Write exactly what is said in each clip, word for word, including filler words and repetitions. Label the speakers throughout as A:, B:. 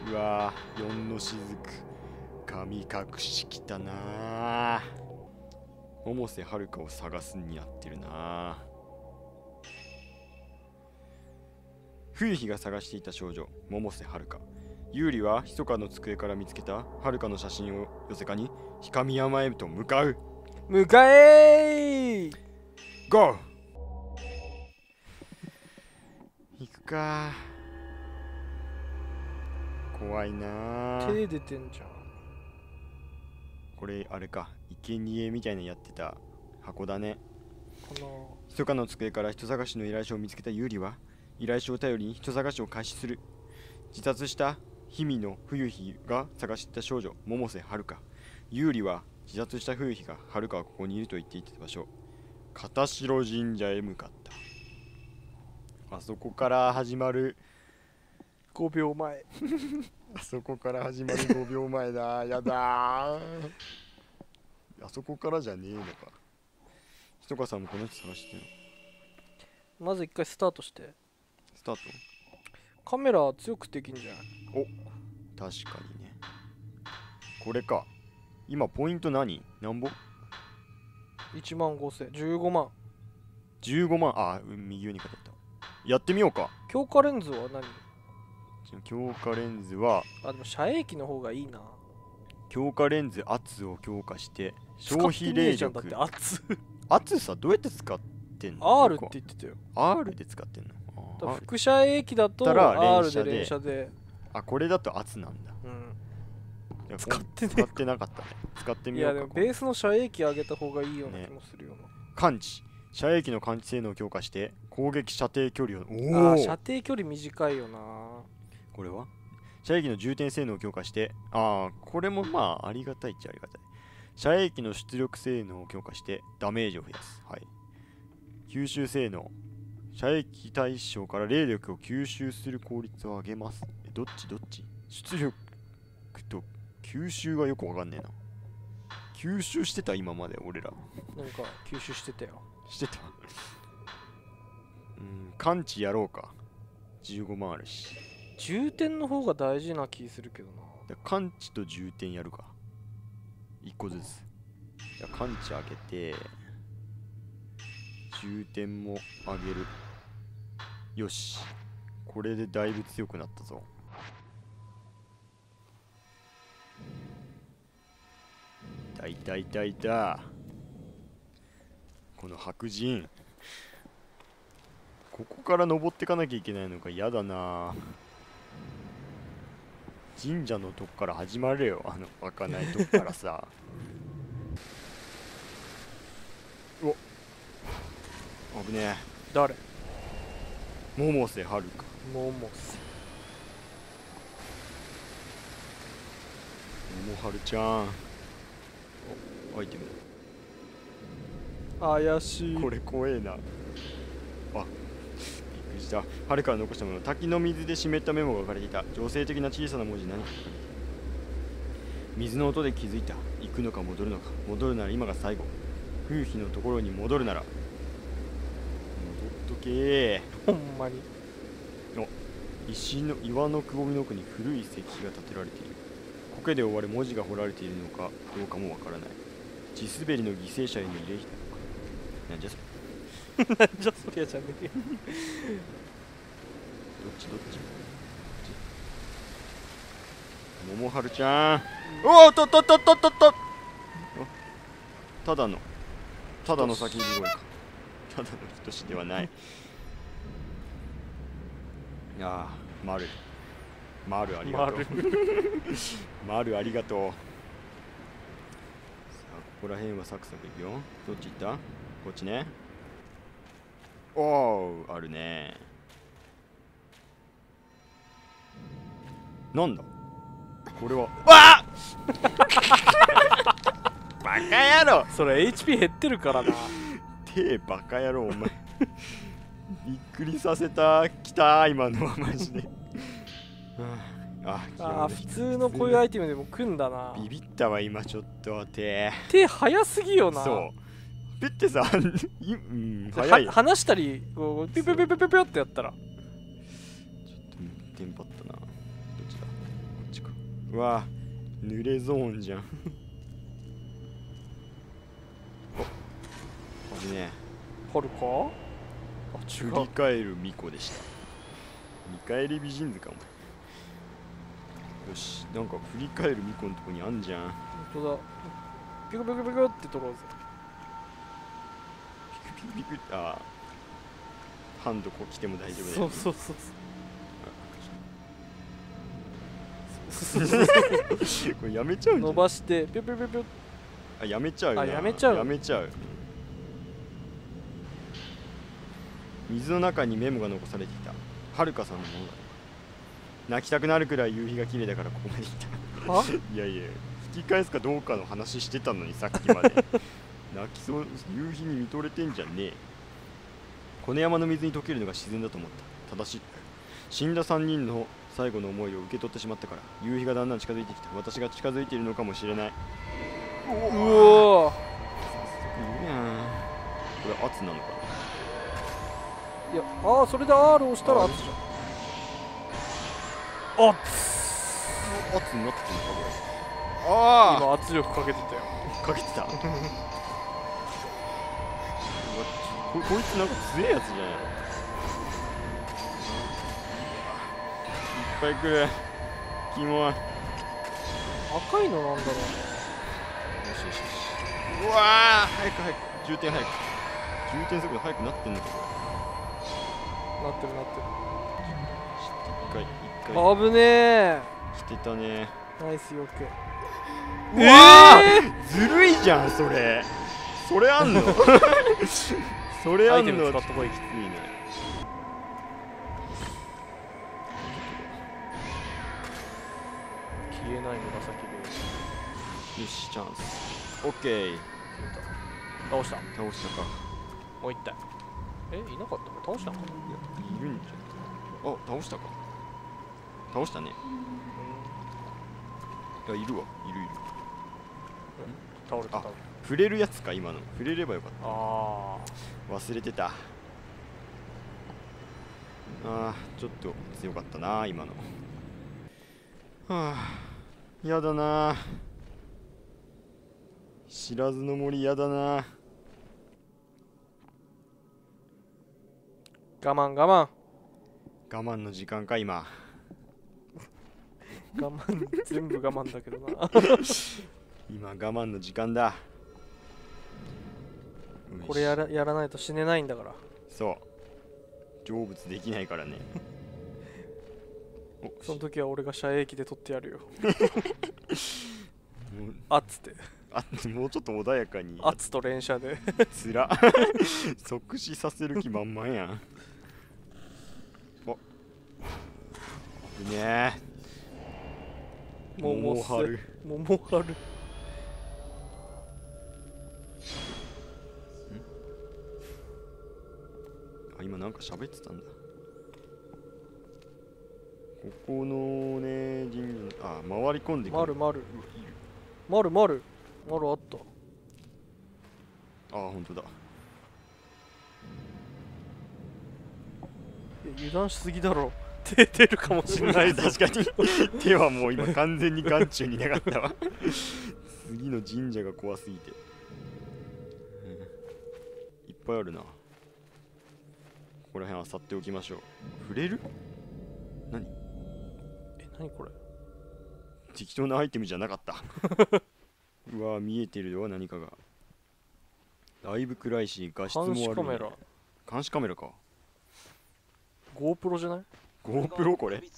A: うわー、四の雫。神隠しきたなー。百瀬はるかを探すにやってるなー。冬日が探していた少女、百瀬はるか。優里は密かの机から見つけたはるかの写真を寄せかに氷上山へと向かう。
B: 向かえー
A: ゴー行くか。怖いな
B: 手出てんじゃん。
A: これあれか、生贄みたいなのやってた箱だね。
B: かな。
A: 密かの机から人探しの依頼書を見つけた優里は依頼書を頼りに人探しを開始する。自殺した氷見の冬日が探した少女百瀬はるか。優里は自殺した冬日がはるかはここにいると言っていた場所、片白神社へ向かった。あそこから始まる
B: ごびょうまえ。
A: あそこから始まるごびょうまえだ。やだー。あそこからじゃねえのか。ひとかさんもこの人探してるの。
B: まず一回スタートして。
A: スタート。
B: カメラ強くできんじゃん。
A: お、確かにね。これか。今ポイント何なんぼ ?
B: いちまんごせん。じゅうごまん。
A: じゅうごまん。あ、右上に書いてあった。やってみようか。
B: 強化レンズは何？
A: 強化レンズは、
B: あ、でも遮影機の方がいいな。
A: 強化レンズ圧を強化して消費霊力。
B: だって圧
A: 圧さ、どうやって使ってんの？
B: R って言ってたよ。
A: R で使ってんの？
B: だ副遮影機だと
A: だったら
B: R で
A: 連射で
B: 連射で。
A: あ、これだと圧なんだ。
B: うん。
A: いや
B: 使ってね
A: 使ってなかったね。使ってみようか。
B: いやでもベースの遮影機上げた方がいいような気もするよな。
A: 感知。射影機の感知性能を強化して攻撃射程距離を。
B: おお。射程距離短いよな。
A: これは射影機の充填性能を強化して、ああ、これもまあありがたいっちゃありがたい。射影機の出力性能を強化してダメージを増やす。はい。吸収性能。射影機対象から霊力を吸収する効率を上げます。え、どっちどっち？出力と吸収がよくわかんねえな。吸収してた今まで俺ら。
B: なんか吸収してたよ。
A: してた。うん、感知やろうか。じゅうごまんあるし。
B: 充填の方が大事な気するけどな。
A: 感知と充填やるか。いっこずつ。じゃあ感知上げて、充填も上げる。よし。これでだいぶ強くなったぞ。いたいたいたいた。この白人。ここから登ってかなきゃいけないのか嫌だな。神社のとこから始まれよ、あの開かないとこからさ。お、危ねえ。
B: 誰？
A: 百瀬はるか。
B: 百瀬。
A: 桃はるちゃん。お、アイテム。
B: 怪しい。
A: これ怖えな。あ、びっくりした。春から残したもの。滝の水で湿ったメモが書かれていた。情勢的な小さな文字。何？水の音で気づいた。行くのか戻るのか。戻るなら今が最後。冬日のところに戻るなら戻っとけー。
B: ほんまに。
A: お、石の岩のくぼみの奥に古い石碑が建てられている。苔で覆われ文字が彫られているのかどうかもわからない。地滑りの犠牲者への慰霊碑なのか。なんじゃそれ。
B: なんじゃそりゃじゃねえ。
A: どっちどっち。桃春ちゃん。おおっとっとっとっとっとっと。ただのただの叫び声か。ただの人志ではない。いやー、丸丸ありがとう。丸ありがとう。さあ、ここら辺はサクサクいくよ。どっち行った？こっちね。おお、あるね。なんだこれは。わっバカ野郎。
B: それ エイチピー 減ってるからな。
A: 手バカ野郎お前。びっくりさせた。きたー今のはマジで。あ
B: あ、普通のこういうアイテムでも来んだな。
A: ビビったわ今ちょっと手。
B: 手早すぎよな。
A: そう。ピッてさ、い、うん、早い。
B: 離したりこうピュピュピュピュピュってやったら。
A: ちょっとテンパったな。どっちだ？こっうわ濡れゾーンじゃんおあれね
B: はるか。あ、違う。
A: 振り返る巫女でした。見返り美人図かも。よし、なんか振り返る巫女のとこにあんじゃん。
B: 本当だ。ピクピクピクって取ろうぜ。
A: ピクピクピクってああハンドこう来ても大丈夫だよ。
B: そうそうそう
A: これやめちゃうんじゃん。
B: 伸ばしてピュピュピュピュ。
A: あ、やめちゃうな。
B: あ、やめちゃう
A: やめちゃう。水の中にメモが残されていた。はるかさんのものだ。泣きたくなるくらい夕日が綺麗だからここまで来た。
B: あ、
A: いやいや、吹き返すかどうかの話してたのにさっきまで。泣きそう、夕日に見とれてんじゃねえ。この山の水に溶けるのが自然だと思った。ただし、死んださんにんの最後の思いを受け取ってしまったから、夕日がだんだん近づいてきた。私が近づいているのかもしれない。
B: うおー。
A: いやん。これ圧なのかな。
B: いや、ああ、それで アール 押したら圧じゃん。圧。
A: 圧になってんのかこれ。あ
B: 今圧力かけてたよ。
A: あかけてた。ここいつなんか強いやつじゃないの。いっぱい来る。キモい。
B: 赤いのなんだろう。
A: よしよしよし。うわー早く早く充填早く充填速度速くなってんのかこ
B: なってるなってる。
A: れ。一回一回
B: 危ねえ。
A: 来てたね。
B: ナイスよけ。
A: うわーずるいじゃんそれ。それあんのそれあんの
B: アイテム使った方がいい。
A: きついね。
B: 消えない紫
A: よしチャンス。オッケー。
B: で倒した。
A: 倒したか。
B: もう一体。え、いなかったの？倒したのかな。
A: いやいるんじゃん。あ倒したか。倒したね。いやいるわいるいる。
B: 倒れた。
A: あ触れるやつか今の。触れればよかっ
B: あ
A: た。忘れてた。ああちょっと強かったな今の。はあやだな。知らずの森やだな。
B: あ。我慢我慢。
A: 我慢の時間か今。
B: 我慢全部我慢だけどな。
A: 今我慢の時間だ。
B: これやらやらないと死ねないんだから。
A: そう成仏できないからね。お
B: その時は俺が遮影機で取ってやるよ。
A: もう
B: あっつって。
A: あもうちょっと穏やかに。
B: あっつと連射で。
A: つら即死させる気満々やん。お危ねえ。
B: もうもう
A: 桃春。
B: 桃春。
A: あ今なんか喋ってたんだ。ここのね神社あ回り込んでくる。
B: まるまる
A: うわいる。
B: まるまるまるあった。
A: あ本当だ。
B: いや油断しすぎだろ。手出るかもしれないぞ。
A: 確かに手はもう今完全に眼中になかったわ。次の神社が怖すぎて、うん、いっぱいあるな。ここら辺は去っておきましょう。触れる何
B: え、何これ。
A: 適当なアイテムじゃなかった。うわ見えてるよ何かが。だいぶ暗いし画質も悪い、ね、
B: 監視カメラ。
A: 監視カメラか。
B: GoPro じゃない？
A: GoPro これ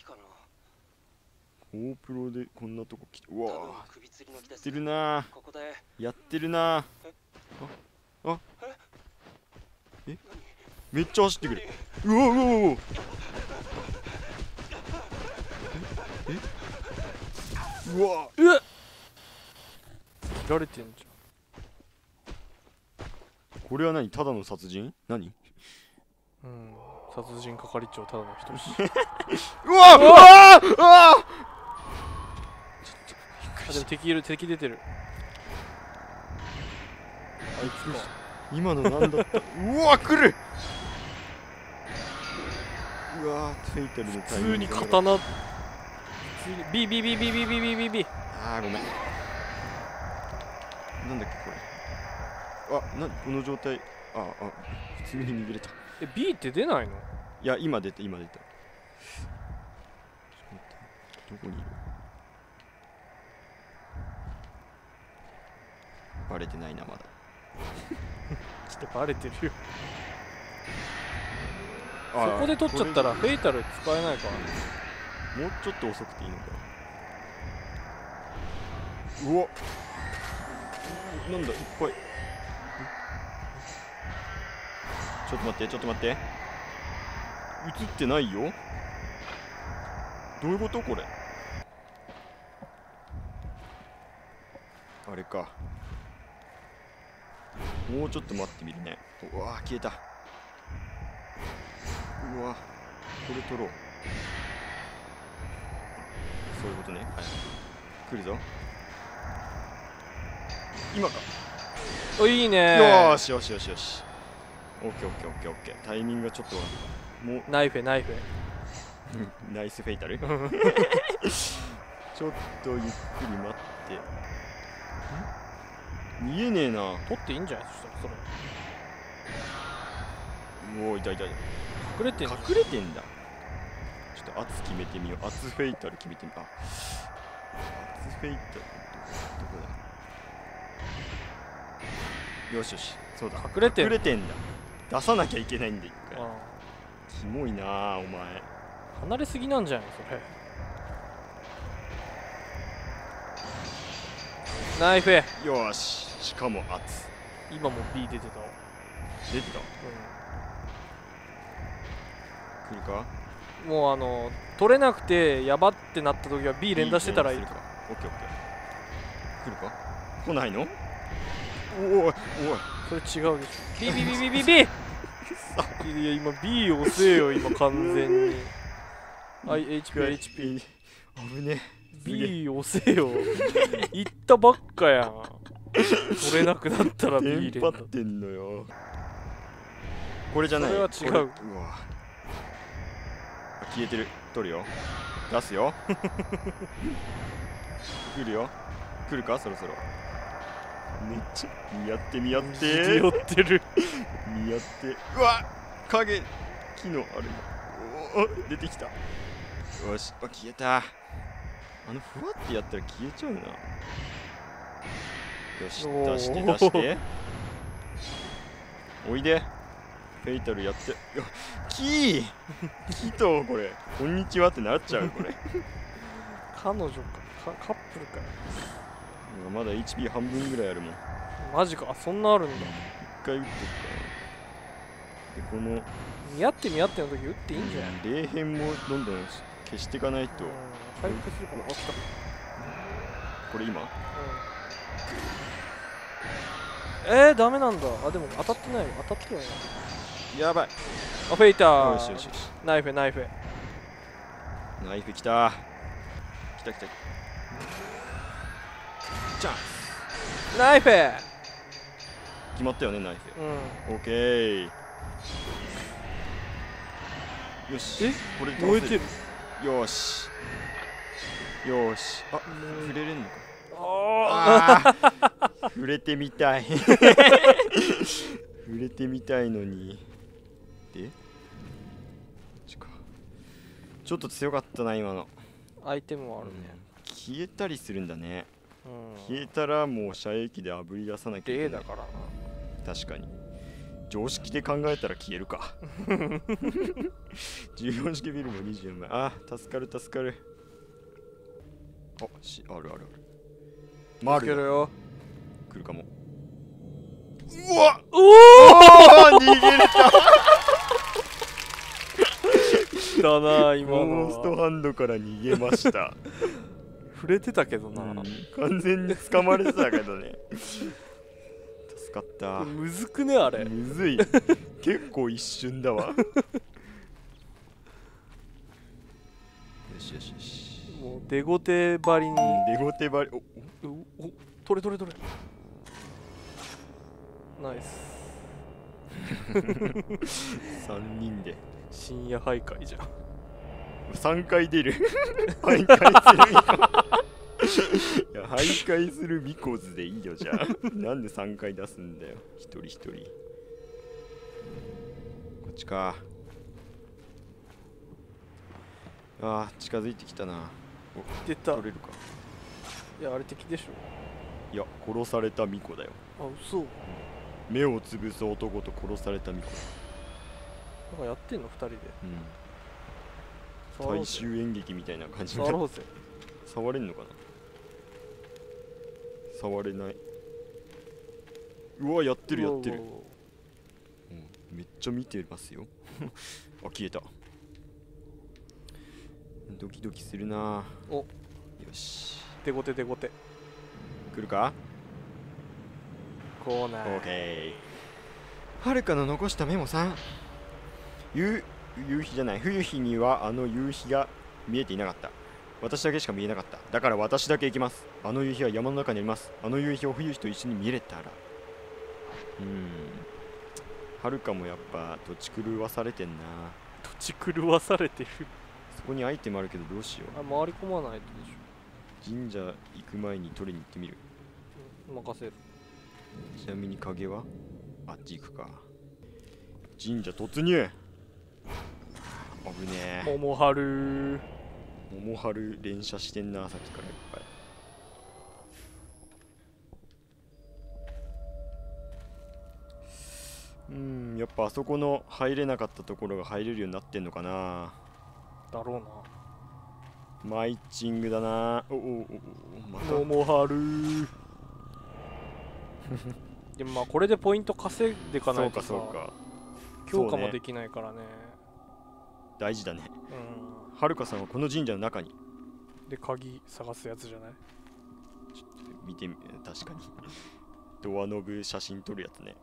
A: GoPro でこんなとこ来て。うわーやってるなーやってるなー。ああえめっちゃ走ってくる。うわうわうわうわえうわ
B: うわっ切られてんじ
A: これは何ただの殺人何。
B: ゃん。うん、殺人係長ただの人し。
A: うわうわうわ
B: あ、でも敵いる、敵出てる。あいつか。
A: 今のなんだったうわ来る。うわフェイタルのタイミング
B: 普通に刀。
A: 普
B: 通に B B B B B B B B B。
A: あーごめん。なんだっけこれ。あ、なこの状態。ああ、普通に逃げれた。
B: え B って出ないの？
A: いや、今出た、今出た。ちょっと待って、どこにいる？バレてないな、まだ。
B: ちょっとバレてるよ。
A: あ
B: そこで取っちゃったらフェイタル使えないからね。
A: もうちょっと遅くていいのか。うわ、なんだ、いっぱい。ちょっと待って、ちょっと待って。映ってないよ。どういうことこれ。あれか。もうちょっと待ってみるね。うわー、消えた。うわ、これ取ろう。そういうことね。はい。来るぞ。今か。
B: お、いいね。
A: よーしよしよしよし。オッケーオッケーオッケーオッケー。タイミングがちょっともう
B: ナイフェナイフェ。
A: ナイスフェイタル。ちょっとゆっくり待って。見えねえな。
B: 取っていいんじゃない？そしたらそれ。
A: うおー、いたいたいた。
B: 隠れてんの？
A: 隠れてんだ。ちょっと圧決めてみよう。圧フェイタル決めてみよう。あ、圧フェイタルどこだ。よしよし、そうだ。
B: 隠れてん
A: 隠れてんだ。出さなきゃいけないんだ、一回。
B: あ
A: キモいなあ、お前。
B: あ、離れすぎなんじゃないのそれ。ナイフェ。
A: よーし、しかも圧。
B: 今も B 出てたわ。
A: 出てた。
B: う
A: 来るか。
B: ん、もうあの取れなくてやばってなった時は B 連打してたらいい。
A: オッケーオッケー。来るか。来ないの。おいおい、
B: それ違うでしょ。B B B B B B。 いや今 B 押せよ今完全に。はい エイチピーエイチピー。
A: 危ねえ。
B: B 押せよ。言ったばっかやん。取れなくなったら B 連打
A: テンパってんのよ。これじゃない。
B: それは違う。
A: うわ、消えてる。取るよ。出すよ。来るよ。来るかそろそろ。めっちゃ見合って見合って
B: 寄ってる。
A: 見合って。うわ、影木のあれ。おお、出てきた。よし、あ、消えた。あのふわってやったら消えちゃうな。よし、出して出しておいで。フェイタルやって。よキーキとこれこんにちはってなっちゃう。これ
B: 彼女か、かカップルかよ。
A: まだ エイチピー 半分ぐらいあるもん。
B: マジか。あ、そんなあるんだ。
A: 一回打っとくか。でこの
B: 見合って見合っての時打っていいんじゃない？
A: 霊変もどんどん消していかないと。
B: 回復するかな。あった。
A: これ今
B: えー、ダメなんだ。あ、でも当たってないよ。当たってはいない。
A: やばい。
B: あ、フェイター。
A: よしよしよし。
B: ナイフナイフ。
A: ナイフきたきたきた。じゃん
B: ナイフ。
A: 決まったよね、ナイフ。
B: うん。
A: オッケー。よし。
B: え、
A: これで
B: 燃えてる。
A: よし。よし。あ、触れれんのか。
B: あ
A: ああ。触れてみたい。触れてみたいのに。で。ちょっと強かったな、今の。
B: アイテムはあるね。
A: 消えたりするんだね。
B: うん、
A: 消えたらもう射撃であぶり出さなきゃいけない。
B: だからな。
A: 確かに常識で考えたら消えるか。じゅうよん式ビルもにじゅうまい。あ、助かる助かる。あしあるあるある。マル
B: るよ。
A: 来るかも。うわっ、おお逃げれた。
B: だな今の。
A: モンストハンドから逃げました。
B: 触れてたけどな、
A: うん、完全に掴まれてたけどね。助かった。
B: むずくねあれ。
A: むずい。結構一瞬だわ。よしよしよし。
B: もうデゴテばりに。
A: デゴテばり。お
B: おお、取れ取れ取れ。ナイス。
A: さんにんで
B: 深夜徘徊じゃん。
A: さんかい出る徘徊するミコいや徘徊するミコズでいいよじゃあなんでさんかい出すんだよ一人一人。こっちか。あー近づいてきたな。お
B: 出た。
A: 取れるか。
B: いやあれ敵でしょ。
A: いや殺されたミコだよ。
B: あ嘘。
A: 目をつぶす男と殺されたミコ。
B: なんかやってんのふたりで。
A: うん大衆演劇みたいな感じで
B: 触ろうぜ。
A: 触れんのかな。触れない。うわやってるやってる、うん、めっちゃ見てますよあ消えた。ドキドキするな。
B: およ
A: し
B: 手ごて手ごて
A: 来るか。
B: こうない。
A: オーケー。はるかの残したメモさん。夕夕日じゃない冬日にはあの夕日が見えていなかった。私だけしか見えなかった。だから私だけ行きます。あの夕日は山の中にあります。あの夕日を冬日と一緒に見れたら。うーんはるかもやっぱ土地狂わされてんな。
B: 土地狂わされてる。
A: そこにアイテムあるけどどうしよう。
B: あ回り込まないとでし
A: ょ。神社行く前に取りに行ってみる。
B: うん、任せる。
A: ちなみに影はあっち行くか。神社突入。危ねえ。
B: 桃春
A: 桃春連射してんなさっきからいっぱい。うんやっぱあそこの入れなかったところが入れるようになってんのかな。
B: だろうな。
A: マイチングだな。おおおおまた
B: 桃春でもまあこれでポイント稼いでいかないとさ、
A: そうかそうか
B: 強化もできないからね。
A: 大事だね。
B: うん
A: はるかさんはこの神社の中に
B: で鍵探すやつじゃない。
A: ちょっと見てみ確かにドアノブ写真撮るやつね。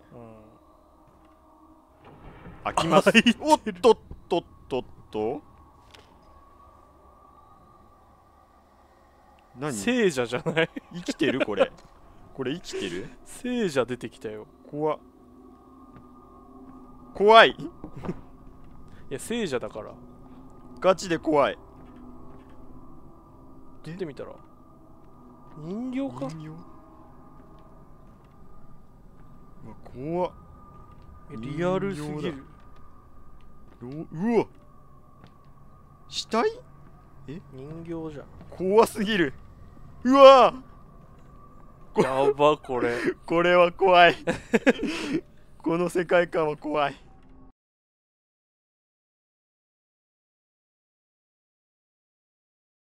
B: うん
A: 開きます。おっとっとっとっと何
B: 聖者じゃない
A: 生きてるこれこれ生きてる。
B: 聖者出てきたよ。
A: 怖っ怖いい
B: や聖者だから
A: ガチで怖い。
B: 撮ってみたら人形か。
A: 人形。うわ怖っ。
B: リアルすぎる。
A: うわ死体。え
B: 人形じゃん。
A: 怖すぎる。うわ
B: やばこれ
A: これは怖いこの世界観は怖い。